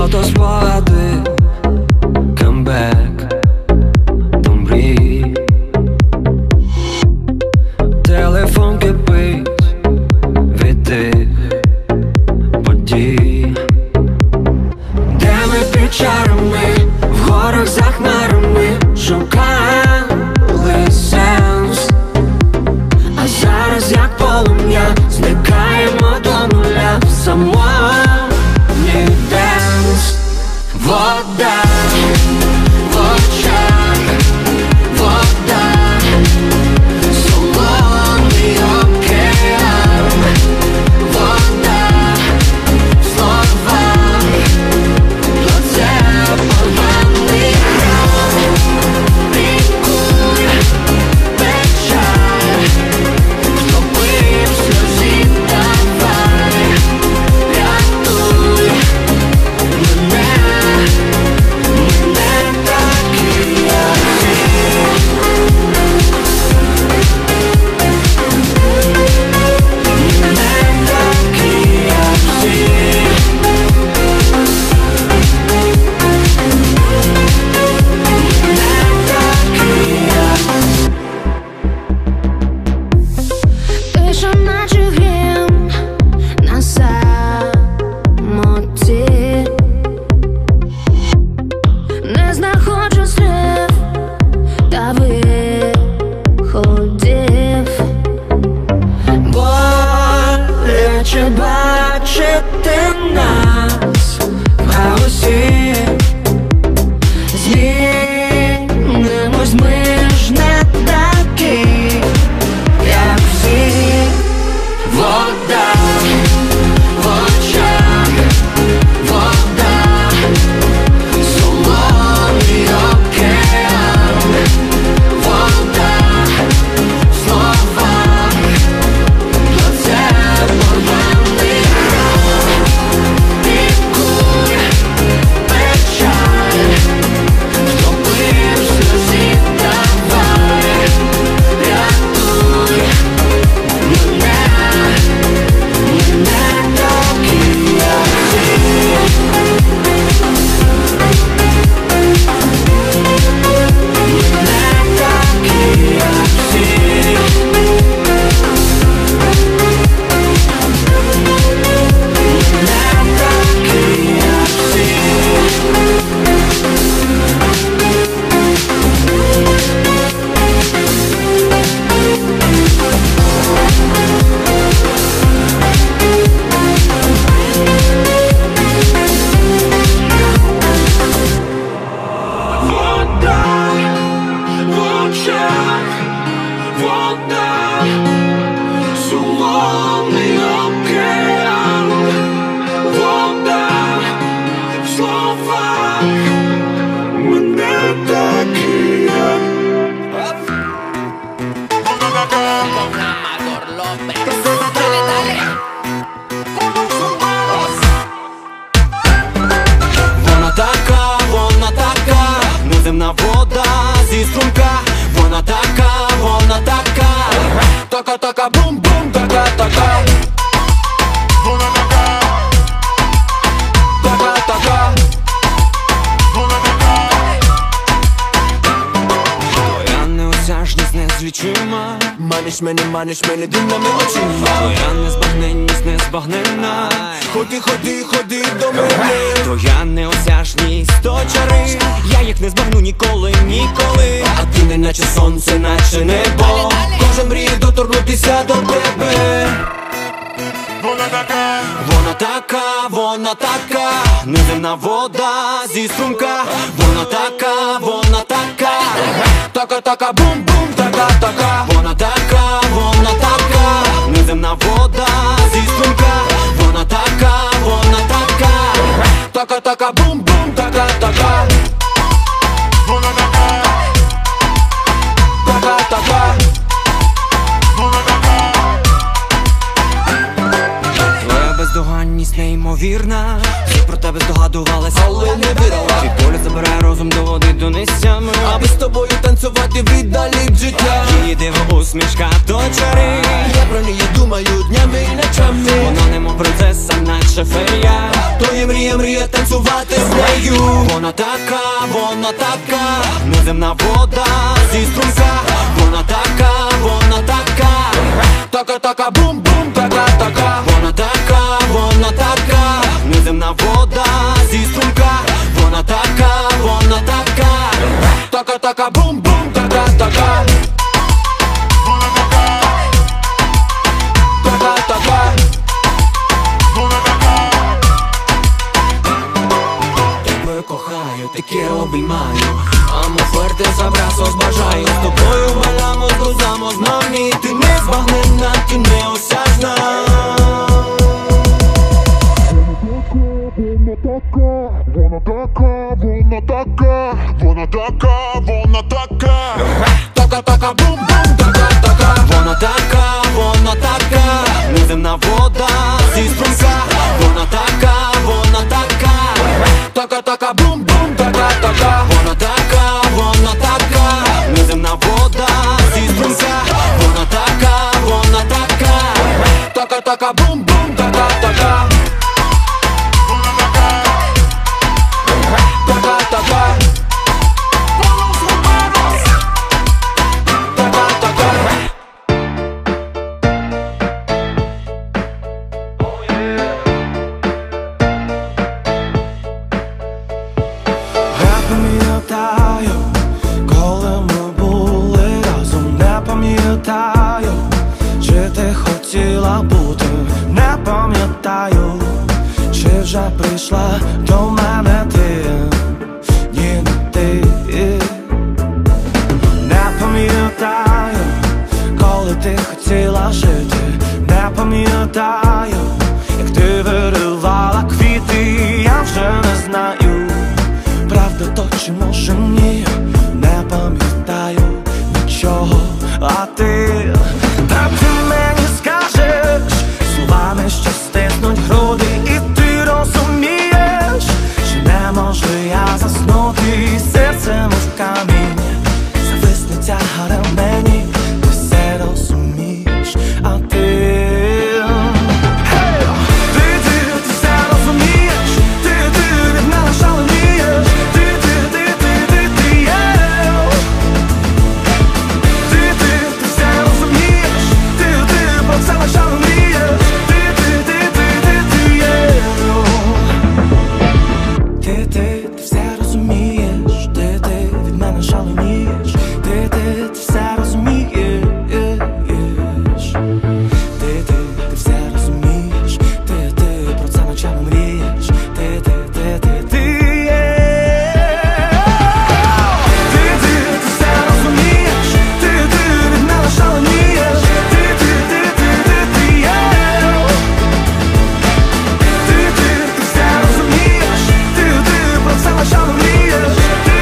Фотоспогади, камбек до мрій. Телефон кипить від тих подій, де ми під чарами, в горах за хмарами шукали сенс. А зараз як полум'я зникаємо до нуля в самотній денс. Вода в очах, вода, солоний океан, вода в словах, це поганий кров. Лікуй печаль, втопив сльозі, давай, рятуй мене, не такий, як всі. Не такий, як всі. Тиша наче грім на самоті, не знаходжу слів та виходів. Боляче бачити нас в хаосі. Змінимось, ми ж не такі, як всі. Вода в очах, вода, солоний океан, вода в словах, це поганий кров. Лікуй печаль, втопив сльозі, давай, рятуй мене, не такий, як всі. Не такий, як всі. Не такий, як всі. Вода в очах, вода, солоний океан, вода в словах, ми не такі, як. Amador López. Dale, dale. Вона така, неземна вода зі струмка. Вона така, така, бум-бум, така. Вона така, твоя неосяжність незлічима. Маниш мене дивними очима. Твоя незбагненність незбагненна. Ходи до мене. Твоя неосяжність то чари. Я їх не збагну ніколи. А ти не наче сонце, наче небо. Кожен мріє доторкнутися до тебе. Вона така, неземна вода зі струмка. Вона така, така, бум-бум, така. Вона така, неземна вода зі струмка. Вона така, така, бум-бум, така. Вона така, твоя бездоганність неймовірна. Про тебе тебе здогадувалась, але не вирвала. Від поля забирає розум, доводить до нестями, аби з тобою танцювати віддалі життя. Її диво усмішка то чари, я про неї думаю днями і ночами. Вона немов принцеса, наче фея, то є мрія танцювати з нею. Вона така неземна вода зі струмка. Вона така така бум-бум, така. Вона така неземна вода зі струмка. Вона така бум-бум, така. Тебе кохаю, te quiero обіймаю. Amo fuerte, ese abrazo бажаю. З тобою баламось, гузамось, мамі. Ти незбагненна, ти неосяжна. Вона Така бум-бум, така. Вона така неземна вода зі струмка. Вона така бум-бум, така. Вона така неземна вода зі струмка. Вона така бум-бум, така. Чи ти хотіла бути, не пам'ятаю, чи вже прийшла до мене ти, ні, не ти. Не пам'ятаю, коли ти хотіла жити, не пам'ятаю, як ти виривала квіти, я вже не знаю, правда то чи може ні, не пам'ятаю нічого, а ти. Та ти мені скажеш словами, що стиснуть груди, і ти розумієш, що не можу я заснути, серцем в камінь зависне тягар мені, ти все розумієш, а ти. Ти все розумієш, ти від мене шаленієш, ти все розумієш, ти про це лише мрієш, ти все розумієш, ти від мене шаленієш, ти все розумієш, ти все розумієш, ти про це ночами мрієш, ти все розумієш, ти від мене шаленієш, ти все розумієш, ти про це ночами мрієш,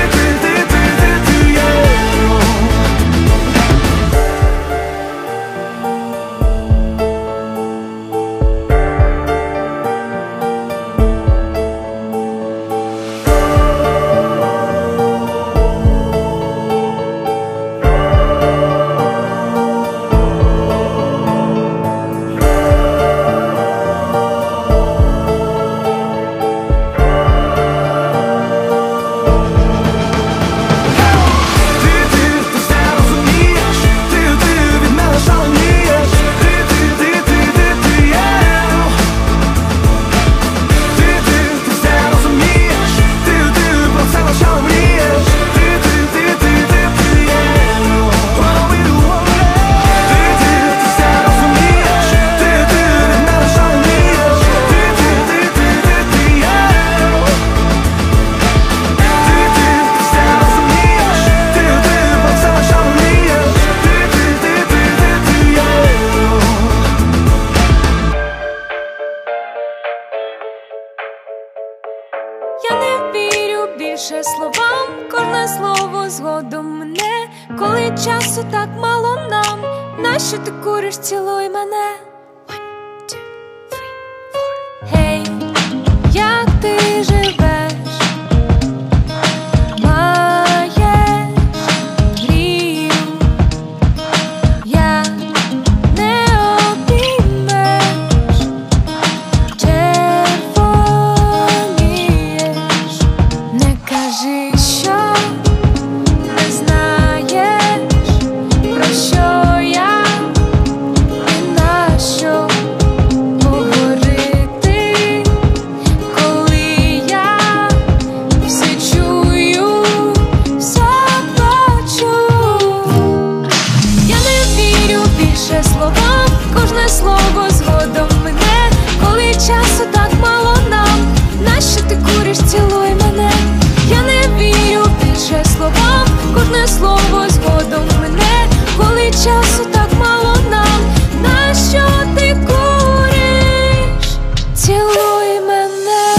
Я не вірю більше словам, кожне слово згодом мене. Коли часу так мало нам, нащо ти куриш, цілуй мене. 1, 2, 3, 4. Гей, як ти цілуй мене. Я не вірю більше словам, кожне слово згодом мене. Коли часу так мало нам, нащо ти куриш? Цілуй мене.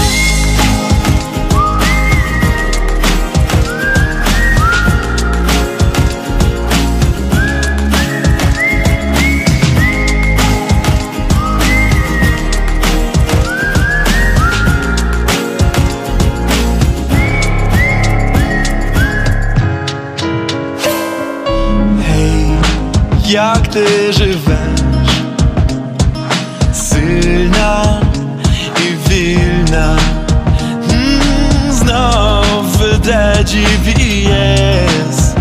Як ти живеш, сильна і вільна, знов веде GPS.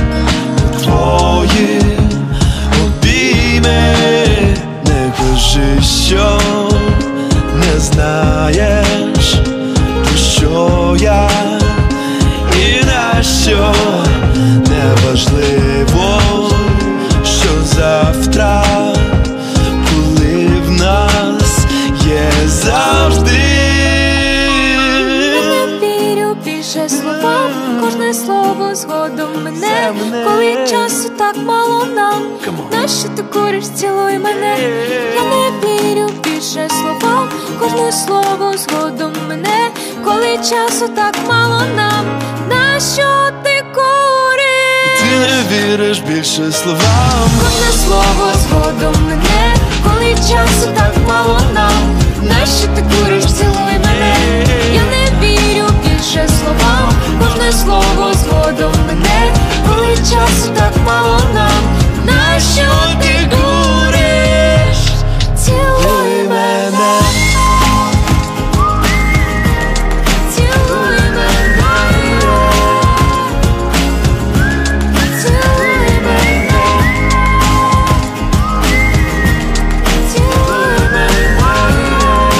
Твої обійми, не кажи, що не знаєш, про що я і на що. Неважливо, що завтра, коли в нас є завжди. Я не вірю більше словам, кожне слово згодом мене. Коли часу так мало нам, нащо ти куриш, цілуй мене. Я не вірю більше словам, кожне слово згодом мене. Коли часу так мало нам, нащо ти куриш? Ти не віриш більше словам, кожне слово згодом мене. Коли часу так мало нам, нащо ти куриш, цілуй мене. Я не вірю більше словам, кожне слово згодом мене. Коли часу так мало нам, нащо ти куриш, цілуй мене. Цілуй мене. Цілуй мене. Цілуй мене.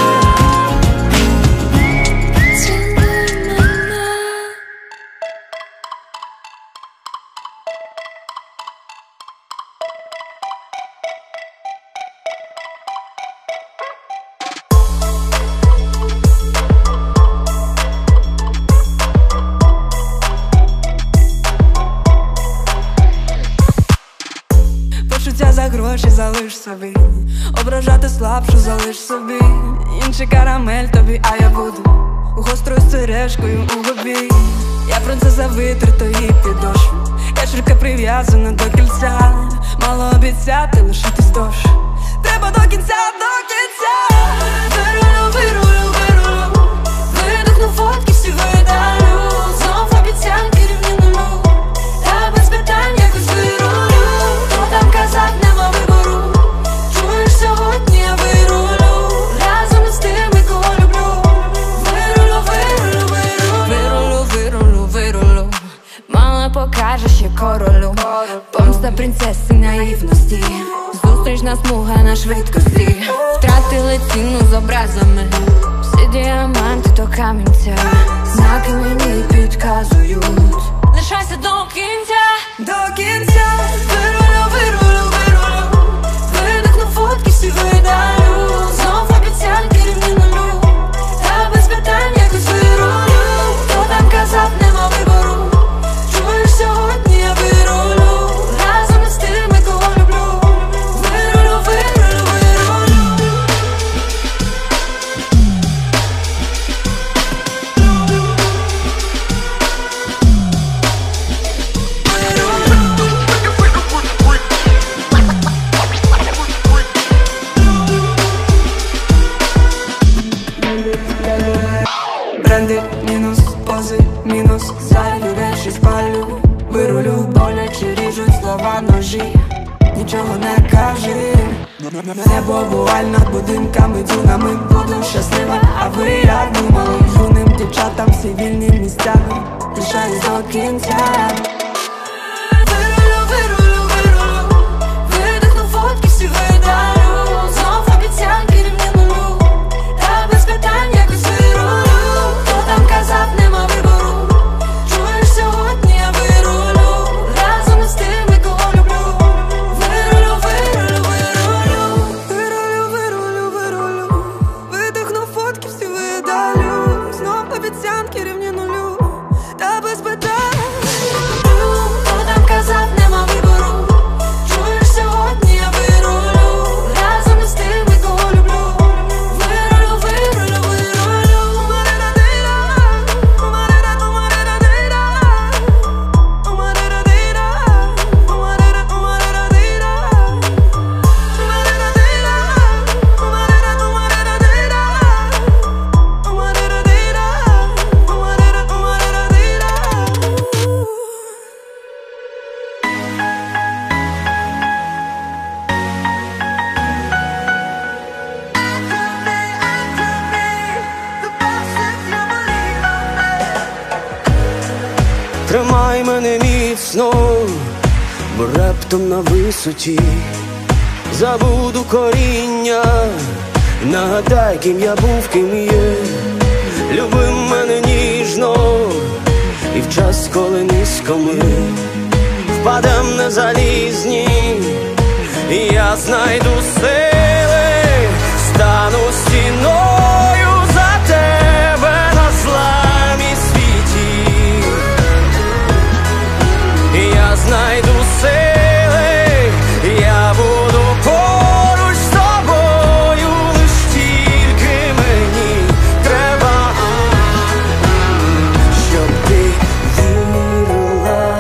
Цілуй мене. Почуття за гроші залиш собі, ображати слабшу залиш собі. Інший карамель тобі, а я буду гострою сережкою у губі. Я принцеса витертої підошви, я ширка прив'язана до кільця. Мало обіцяти, лишитись тож треба до кінця, до кінця. Вирулю, вирулю, вирулю, видихну фотки, всі видалю. Знов обіцянки рівні нулю, та без питань якось вирулю. Хто там казав, нема вибору, чуєш, сьогодні я вирулю разом із тими, кого люблю. Вирулю, вирулю, вирулю, вирулю, вирулю. Мала покаже ще королю, помста принцеси наївності. Зустрічна смуга на швидкості, втратили ціну з образами. Всі діаманти то камінця, знаки мені підказують. Лишайся до кінця, до кінця. Вирулю, вирулю, вирулю, видихну фотки, всі видалю. Знов обіцянки рівні нулю, та без питань якось вирулю. Хто там казав, нема вибору, чуєш, сьогодні я вирулю разом із тими, кого люблю. Вирулю, вирулю, вирулю. Бренди, мінус, пози, мінус, зайві речі спалю. Вирулю, боляче ріжуть слова ножі, нічого не кажи. Небо буваль над будинками, дюнами, буду щаслива. А ви як думали, юним дівчатам всі вільні місцями, лишаюсь до кінця. Вирулю, вирулю, вирулю, видихну фотки, всі видалю. Знов обіцянки рівні нулю, та без питань якось вирулю. Хто там казав, нема вибору, чуєш, сьогодні я вирулю разом із тими, кого люблю. Вирулю, вирулю, вирулю, вирулю, вирулю, вирулю, видихну фотки, всі видалю. Знов обіцянки ранки рівні нулю, та без питань. Хто там казав, нема вибору? Чуєш, сьогодні я вирулю разом із тими, кого люблю. Вирулю, вирулю, вирулю. Тримай мене міцно, бо раптом на висоті забуду коріння. Нагадай, ким я був, ким є. Люби мене ніжно, і в час, коли низько ми впадем на залізні, і я знайду сили, стану стіною за тебе на зламі світі. Я знайду сили, я буду поруч з тобою, лиш тільки мені треба, щоб ти вірила,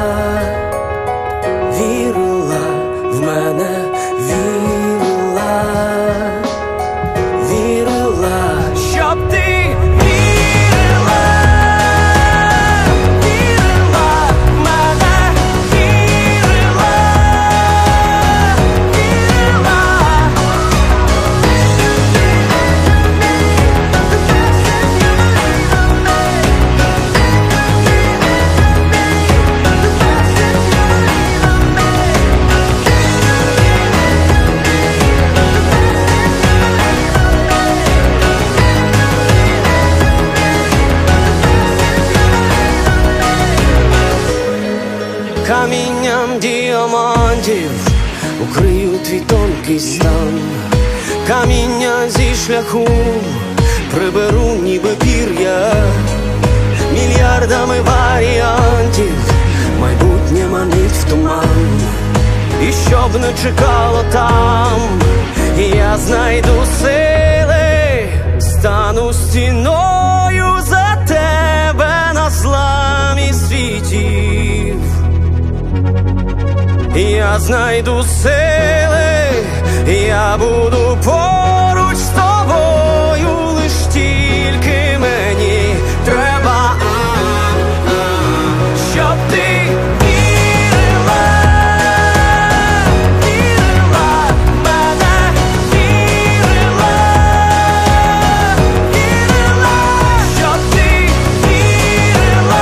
вірила в мене, вірила, вірила, щоб ти камінням діамантів укрию твій тонкий стан. Каміння зі шляху приберу, ніби пір'я. Мільярдами варіантів майбутнє манить в туман. І щоб не чекало там, я знайду сили, стану стіною за тебе на зламі світів. Я знайду сили, я буду поруч з тобою, лиш тільки мені треба, щоб ти вірила, вірила в мене, вірила, вірила, щоб ти вірила,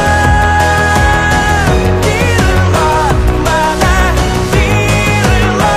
вірила в мене, вірила,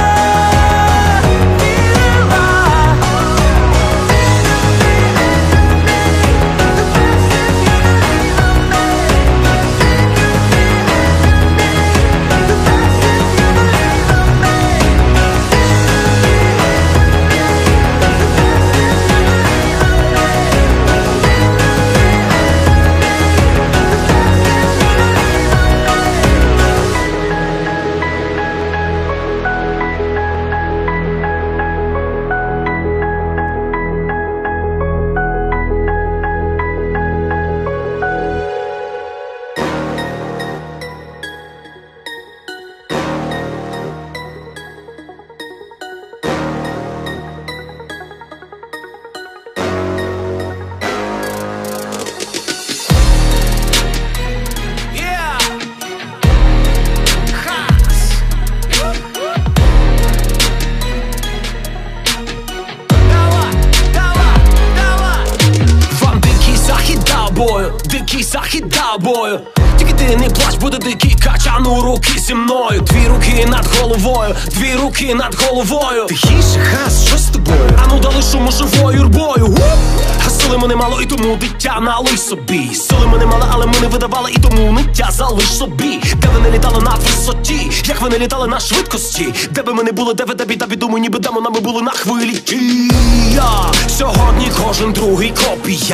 Дикий захід бою. Тільки ти не плач, буде дикий качан у руки зі мною. Дві руки над головою, дві руки над головою. Тихіше, хас, що з тобою? Ану дали шуму живою юрбою. А сили мене мало, і тому дитя налий собі. Сили мене мало, але ми не видавали, і тому ниття залиш собі. Де ви не літали на висоті, як ви не літали на швидкості. Де би ми не були, де ви, де бі, думаю, ніби демонами були на хвилі. І я сьогодні кожен другий копія.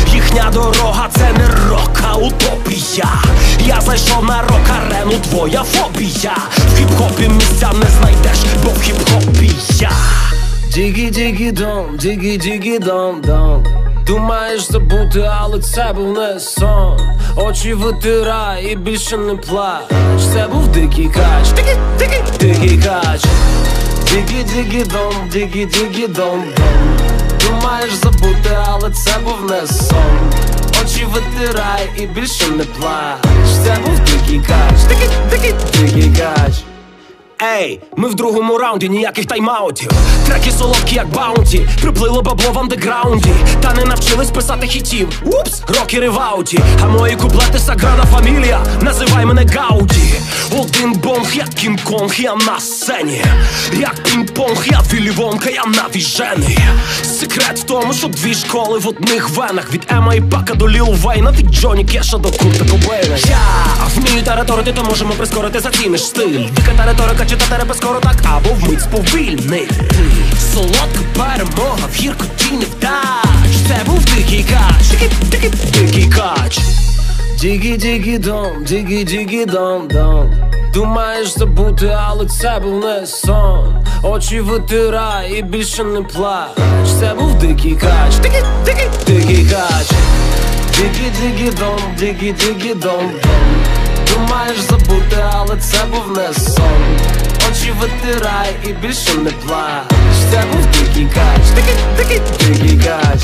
Їхня дорога це не рок, а утопія. Я зайшов на рок-арену, твоя фобія. В хіп-хопі місця не знайдеш, бо в хіп-хопі я. Дігі-дігі-дон, дігі-дігі-дон-дон. Думаєш забути, але це був не сон. Очі витирай і більше не плач. Це був дикий кач, дикий кач. Дігі-дігі-дон, дігі-дігі-дон-дон. Думаєш забути, але це був не сон. Очі витирай і більше не плач. Це був дикий кач, дикий кач. Ей, ми в другому раунді, ніяких тайм-аутів. Треки солодкі, як баунті. Приплило бабло в андеграунді. Та не навчились писати хітів. Упс, рокери в ауті. А мої куплети Саграда Фамілія. Називай мене Гауді. Один бонг, як Кінг-Конг, я на сцені. Як пінг-понг, я Віллі Вонка, я навіжений. Секрет в тому, що дві школи в одних венах. Від Ема і Пака до Ліл Вейна, від Джоні Кеша до Курта Кобейна. Я вмію тараторити, то можемо прискорити, заціниш стиль. Дика тараторика, читати репи скоро так, або вмить сповільнити. Солодка перемога в гіркоті невдач. Це був дикий кач, дикий кач. Дігі-дігі-дон, дігі-дігі-дон-дон. Думаєш забути, але це був не сон. Очі витирай і більше не плач. Це був дикий кач, дикий кач. Дігі-дігі-дон, дігі-дігі-дон-дон. Думаєш забути, але це був не сон. Очі витирай і більше не плач. Це був дикий кач, дикий кач.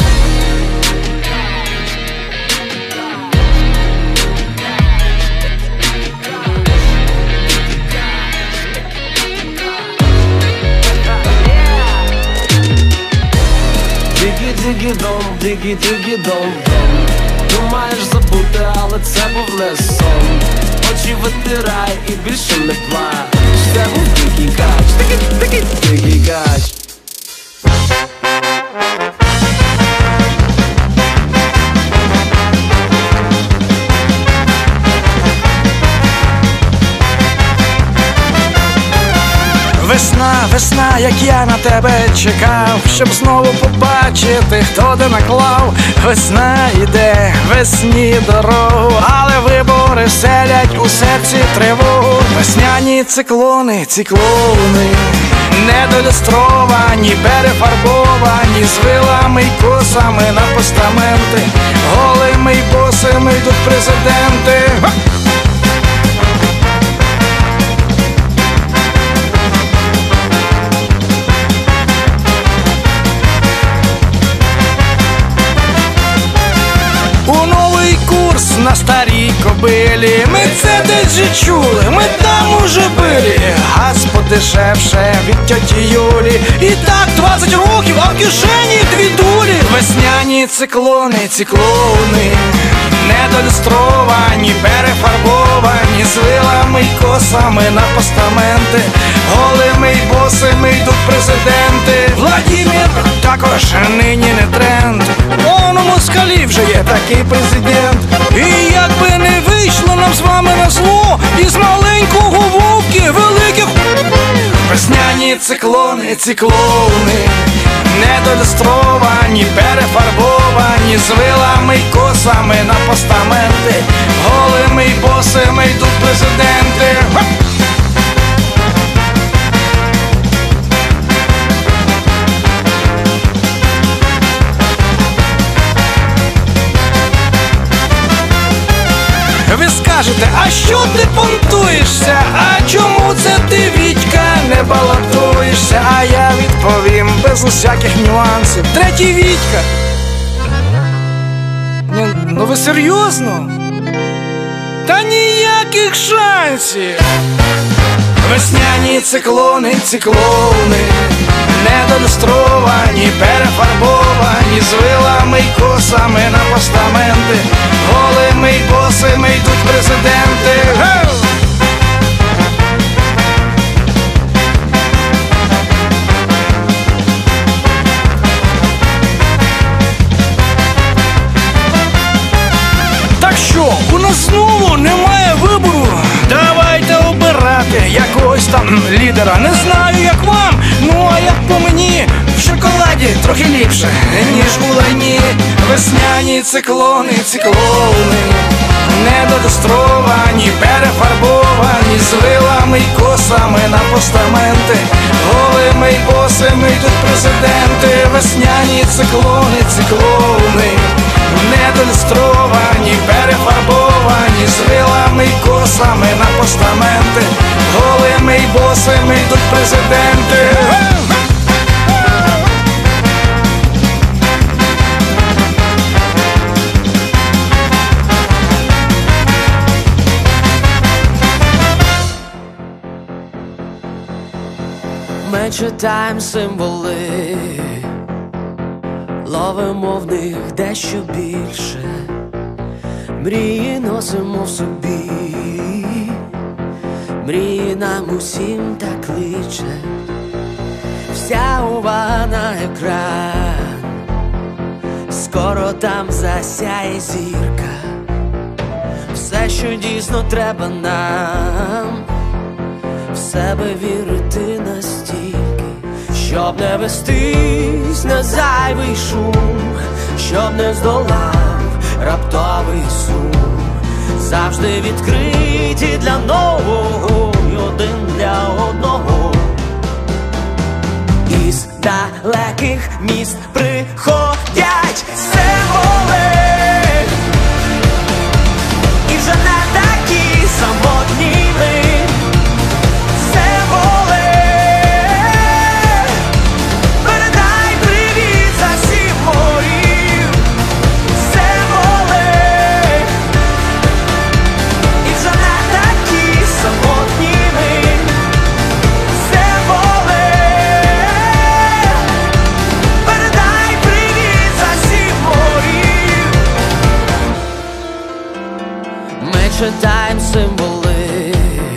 Дигі-дигі-дон, дигі-дигі-дон-дон. Думаєш забути, але це був не сон. Очі витирай і більше не плач. Це був дикий кач, дикий кач. Весна, весна, як я на тебе чекав, щоб знову побачити, хто де наклав. Весна йде, весні дорогу, але вибори селять у серці тривогу. Весняні циклони, циклони, недолюстровані, перефарбовані, з вилами й косами на постаменти. Голими й босими йдуть президенти. На старій кобилі, ми це десь же чули, ми там уже били. Газ подешевше від тьоті Юлі. І так 20 років, а в кишені 2 дулі. Весняні циклони, циклони, недолюстровані, перефарбовані, з вилами й косами на постаменти. Голими й босими йдуть президенти. Владимир також нині не тренд. Он у москалі вже є такий президент. І як би не вийшло нам з вами на зло, із маленького вовки великих. Весняні циклони, циклони, недолюстровані, перефарбовані, з вилами й косами на постаменти. Голими й босими йдуть президенти. Ви скажете, а що ти понтуєшся? А чому це ти, Вітька, не балотуєшся? А я відповім без усяких нюансів. Третій Вітька. Ну ви серйозно? Та ніяких шансів. Весняні циклони, циклони, недолюстровані, перефарбовані, з вилами й косами на постаменти. Голими й босими йдуть президенти. Так що, у нас знову немає вибору. Давайте обирати якогось там лідера. Не знаю, як вам, ну а як по мені, в шоколаді справді трохи ліпше, ніж у лайні. Весняні циклони, циклони, недодостровані, перефарбовані, з вилами й косами на постаменти. Голими й босими йдуть президенти. Весняні циклони, циклони, недолюстровані, перефарбовані, з вилами й косами на постаменти. Голими й босими йдуть президенти. Ми читаємо символи, ловимо в них дещо більше, мрії носимо в собі, мрії нам усім так кличе. Вся увага на екран, скоро там засяє зірка. Все, що дійсно треба нам, в себе вірити настільки, щоб не вестись на зайвий шум, щоб не здолав раптовий сум. Завжди відкриті для нового й один для одного. Із далеких міст приходять символи, і вже не такі самотні ми. Читаємо символи,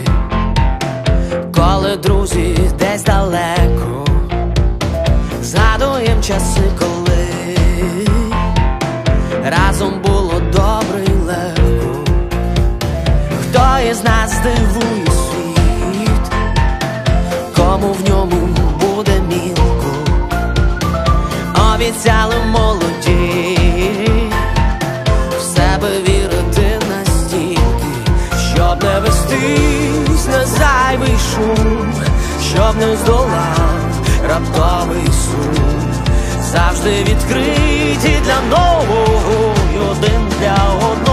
коли друзі десь далеко, згадуємо часи, коли разом було добре й легко. Хто із нас здивує світ, кому в ньому буде мілко. Обіцяли молоді в себе вірити, щоб не вестись на зайвий шум, щоб не здолав раптовий сум. Завжди відкриті для нового й один для одного.